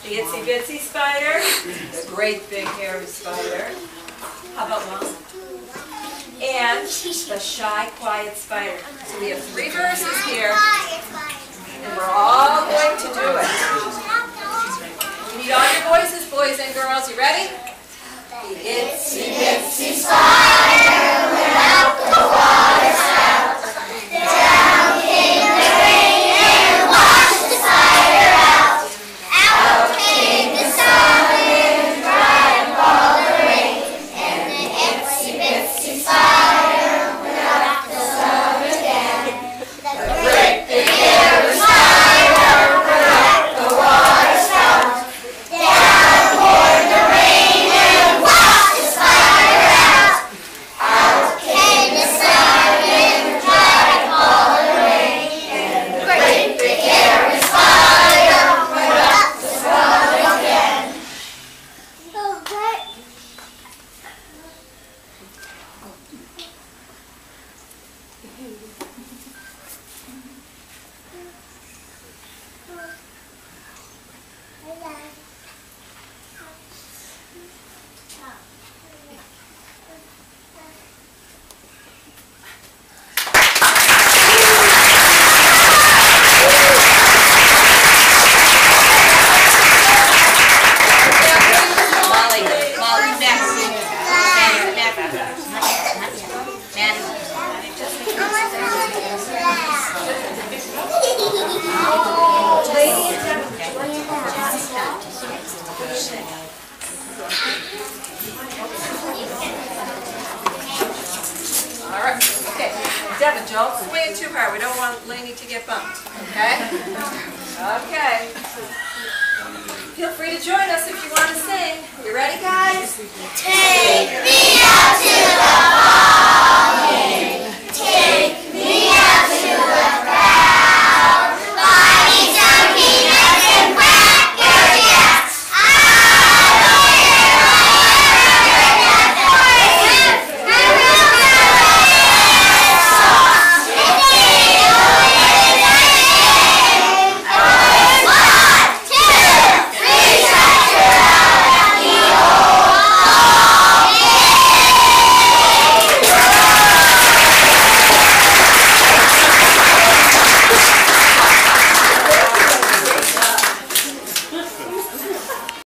The itsy bitsy spider, the great big hairy spider. How about Mom? And the shy, quiet spider. So we have 3 verses here, and we're all going to do it. You need all your voices, boys and girls. You ready? The itsy bitsy spider went out the water spout. Down came the rain and washed the spider out. Out came the sun and dried up all the rain. And the itsy bitsy spider went out the sun again. The great big hairy spider went out the water spout. Down poured the rain and washed the spider out. Out came the sun and dried up all the rain. And the great big hairy spider went up the sun again. Molly, next. All right. Okay. Devin, don't swing too hard. We don't want Lainey to get bumped. Okay? Okay. Feel free to join us if you want to sing. You ready, guys? Take me out to the